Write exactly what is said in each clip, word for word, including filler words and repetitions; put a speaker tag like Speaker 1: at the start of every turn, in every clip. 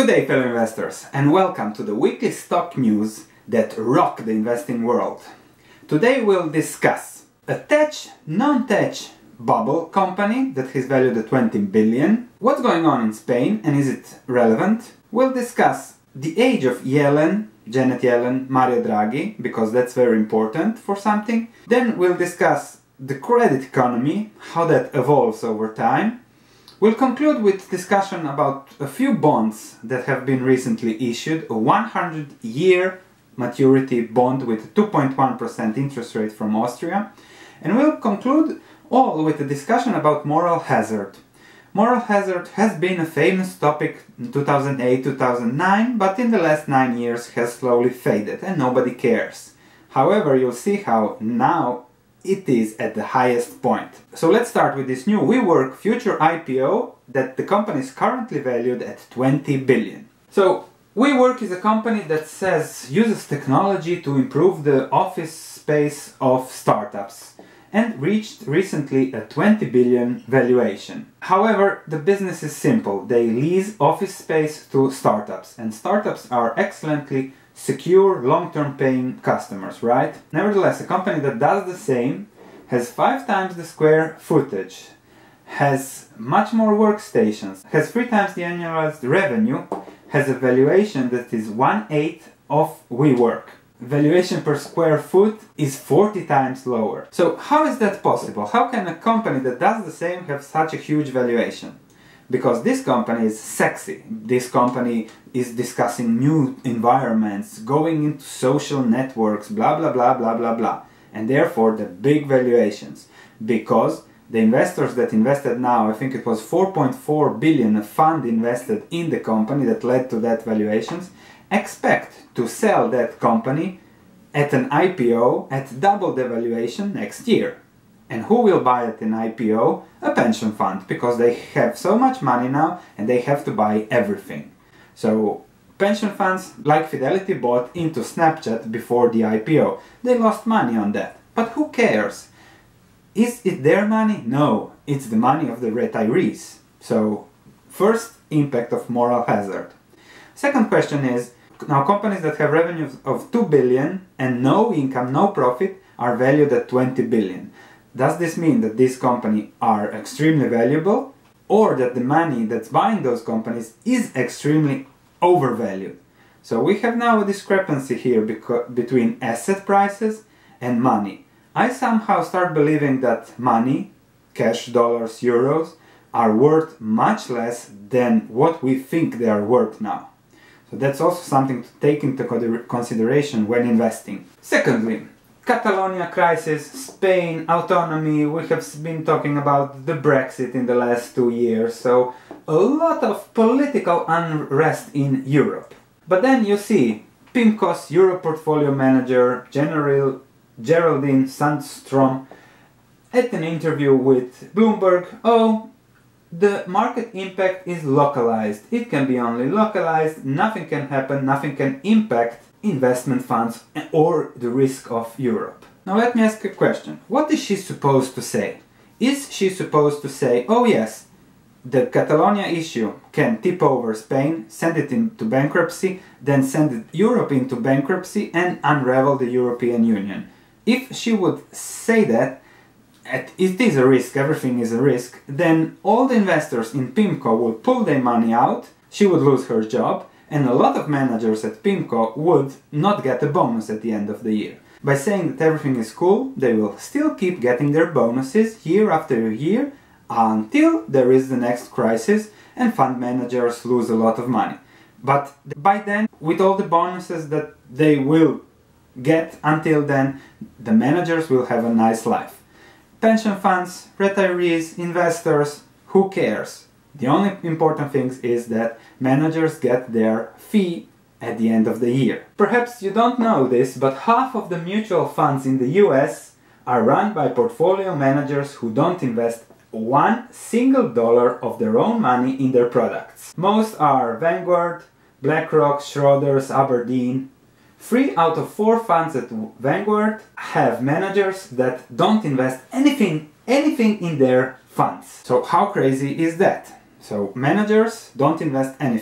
Speaker 1: Good day, fellow investors, and welcome to the weekly stock news that rock the investing world. Today we'll discuss a tech, non-tech bubble company that is valued at twenty billion, what's going on in Spain and is it relevant. We'll discuss the age of Yellen, Janet Yellen, Mario Draghi, because that's very important for something. Then we'll discuss the credit economy, how that evolves over time. We'll conclude with discussion about a few bonds that have been recently issued, a one hundred year maturity bond with two point one percent interest rate from Austria. And we'll conclude all with a discussion about moral hazard. Moral hazard has been a famous topic in two thousand eight to two thousand nine, but in the last nine years has slowly faded and nobody cares. However, you'll see how now it is at the highest point. So let's start with this new WeWork future I P O that the company is currently valued at twenty billion. So WeWork is a company that says uses technology to improve the office space of startups and reached recently a twenty billion valuation. However, the business is simple. They lease office space to startups, and startups are excellently secure, long-term paying customers, right? Nevertheless, a company that does the same has five times the square footage, has much more workstations, has three times the annualized revenue, has a valuation that is one-eighth of WeWork. Valuation per square foot is forty times lower. So how is that possible? How can a company that does the same have such a huge valuation? Because this company is sexy. This company is discussing new environments, going into social networks, blah blah blah blah blah blah. And therefore the big valuations. Because the investors that invested now, I think it was four point four billion, a fund invested in the company that led to that valuations, expect to sell that company at an I P O at double the valuation next year. And who will buy at an I P O? A pension fund, because they have so much money now and they have to buy everything. So pension funds like Fidelity bought into Snapchat before the I P O. They lost money on that. But who cares? Is it their money? No, it's the money of the retirees. So first, impact of moral hazard. Second question is, now companies that have revenues of two billion and no income, no profit are valued at twenty billion. Does this mean that these companies are extremely valuable, or that the money that's buying those companies is extremely overvalued? So we have now a discrepancy here between asset prices and money. I somehow start believing that money, cash, dollars, euros, are worth much less than what we think they are worth now. So that's also something to take into consideration when investing. Secondly, Catalonia crisis, Spain, autonomy, we have been talking about the Brexit in the last two years, so a lot of political unrest in Europe. But then you see PIMCO's Euro portfolio manager, General Geraldine Sandstrom, at an interview with Bloomberg, oh, the market impact is localized. It can be only localized, nothing can happen, nothing can impact investment funds or the risk of Europe. Now let me ask a question. What is she supposed to say? Is she supposed to say, oh yes, the Catalonia issue can tip over Spain, send it into bankruptcy, then send Europe into bankruptcy and unravel the European Union? If she would say that, it is a risk, everything is a risk, then all the investors in PIMCO would pull their money out, she would lose her job, and a lot of managers at PIMCO would not get a bonus at the end of the year. By saying that everything is cool, they will still keep getting their bonuses year after year until there is the next crisis and fund managers lose a lot of money. But by then, with all the bonuses that they will get until then, the managers will have a nice life. Pension funds, retirees, investors, who cares? The only important thing is that managers get their fee at the end of the year. Perhaps you don't know this, but half of the mutual funds in the U S are run by portfolio managers who don't invest one single dollar of their own money in their products. Most are Vanguard, BlackRock, Schroders, Aberdeen. Three out of four funds at Vanguard have managers that don't invest anything, anything in their funds. So how crazy is that? So managers don't invest anything.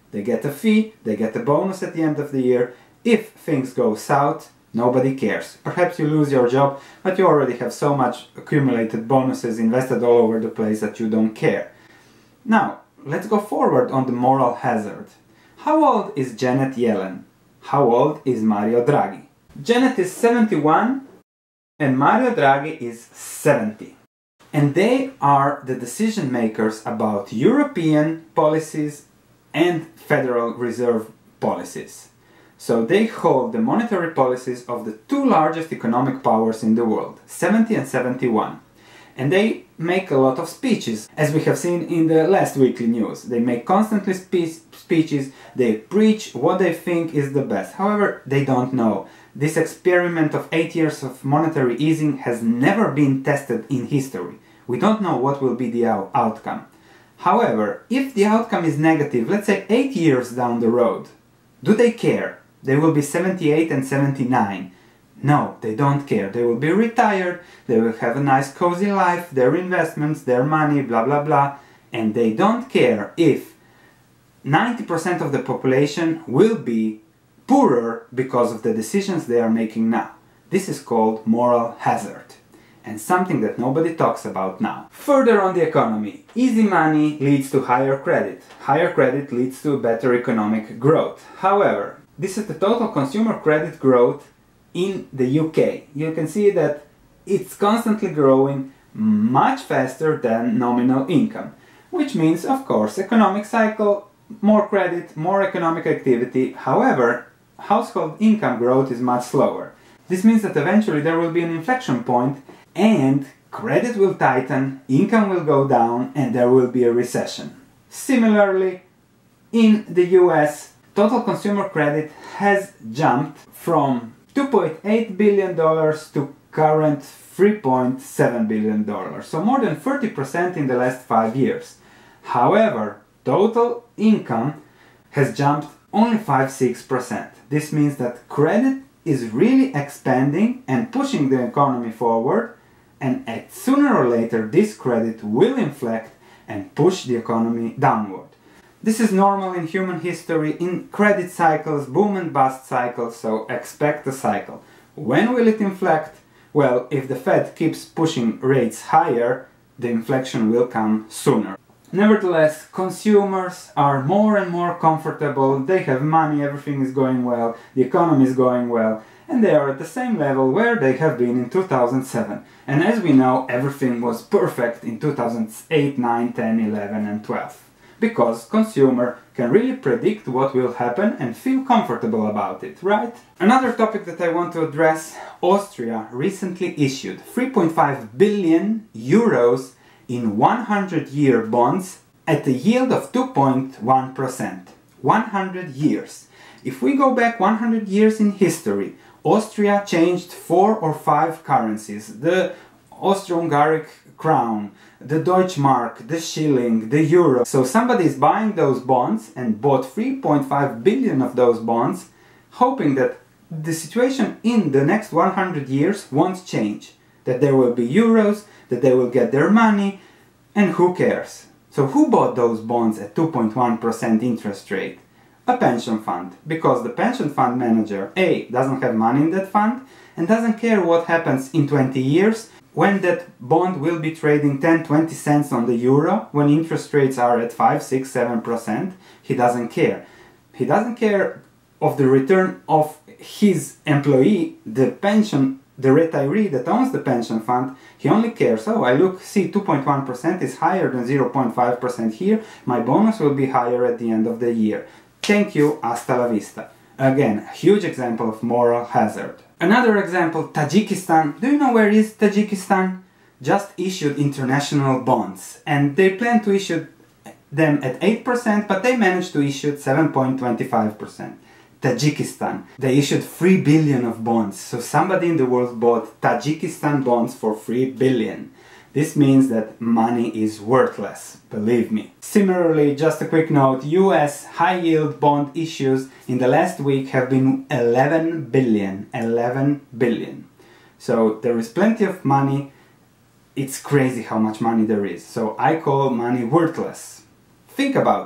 Speaker 1: they get a fee, they get a bonus at the end of the year. If things go south, nobody cares. Perhaps you lose your job, but you already have so much accumulated bonuses invested all over the place that you don't care. Now, let's go forward on the moral hazard. How old is Janet Yellen? How old is Mario Draghi? Janet is seventy-one and Mario Draghi is seventy. And they are the decision makers about European policies and Federal Reserve policies. So they hold the monetary policies of the two largest economic powers in the world, seventy and seventy-one. And they make a lot of speeches, as we have seen in the last weekly news. They make constantly spe speeches, they preach what they think is the best. However, they don't know. This experiment of eight years of monetary easing has never been tested in history. We don't know what will be the out outcome. However, if the outcome is negative, let's say eight years down the road, do they care? They will be seventy-eight and seventy-nine. No, they don't care. They will be retired, they will have a nice cozy life, their investments, their money, blah blah blah, and they don't care if ninety percent of the population will be poorer because of the decisions they are making now. This is called moral hazard, and something that nobody talks about now. Further on the economy, easy money leads to higher credit. Higher credit leads to better economic growth. However, this is the total consumer credit growth in the U K. You can see that it's constantly growing much faster than nominal income, which means, of course, economic cycle, more credit, more economic activity. However, household income growth is much slower. This means that eventually there will be an inflection point and credit will tighten, income will go down, and there will be a recession. Similarly, in the U S, total consumer credit has jumped from two point eight billion dollars to current three point seven billion dollars, so more than thirty percent in the last five years. However, total income has jumped only five to six percent. This means that credit is really expanding and pushing the economy forward, and at sooner or later this credit will inflect and push the economy downward. This is normal in human history, in credit cycles, boom and bust cycles, so expect a cycle. When will it inflect? Well, if the Fed keeps pushing rates higher, the inflection will come sooner. Nevertheless, consumers are more and more comfortable, they have money, everything is going well, the economy is going well, and they are at the same level where they have been in two thousand seven. And as we know, everything was perfect in two thousand eight, nine, ten, eleven and twelve. Because consumer can really predict what will happen and feel comfortable about it, right? Another topic that I want to address, Austria recently issued three point five billion euros in one hundred year bonds at a yield of two point one percent. one hundred years. If we go back one hundred years in history, Austria changed four or five currencies. The Austro-Hungaric crown, the Deutsche Mark, the shilling, the euro. So somebody is buying those bonds and bought three point five billion of those bonds, hoping that the situation in the next one hundred years won't change. That there will be euros, that they will get their money, and who cares? So who bought those bonds at two point one percent interest rate? A pension fund, because the pension fund manager A doesn't have money in that fund and doesn't care what happens in twenty years when that bond will be trading ten to twenty cents on the euro, when interest rates are at five, six, seven percent. He doesn't care. He doesn't care of the return of his employee, the pension, the retiree that owns the pension fund. He only cares, oh, I look, see, two point one percent is higher than zero point five percent here, my bonus will be higher at the end of the year. Thank you, hasta la vista. Again, a huge example of moral hazard. Another example, Tajikistan. Do you know where is Tajikistan? Just issued international bonds, and they plan to issue them at eight percent, but they managed to issue seven point two five percent. Tajikistan. They issued three billion of bonds, so somebody in the world bought Tajikistan bonds for three billion. This means that money is worthless, believe me. Similarly, just a quick note, U S high-yield bond issues in the last week have been eleven billion. eleven billion. So there is plenty of money. It's crazy how much money there is. So I call money worthless. Think about it.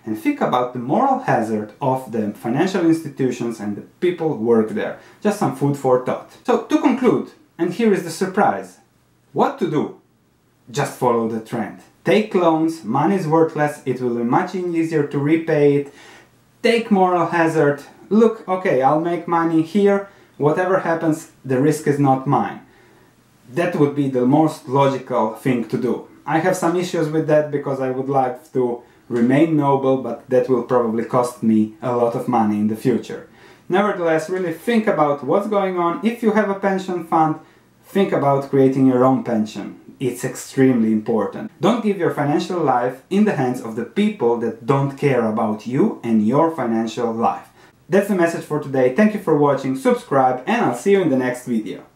Speaker 1: and think about the moral hazard of the financial institutions and the people who work there. Just some food for thought. So to conclude, and here is the surprise, what to do? Just follow the trend. Take loans, money is worthless, it will be much easier to repay it. Take moral hazard, look, okay, I'll make money here, whatever happens, the risk is not mine. That would be the most logical thing to do. I have some issues with that because I would like to remain noble, but that will probably cost me a lot of money in the future. Nevertheless, really think about what's going on. If you have a pension fund, think about creating your own pension. It's extremely important. Don't give your financial life in the hands of the people that don't care about you and your financial life. That's the message for today. Thank you for watching, subscribe, and I'll see you in the next video.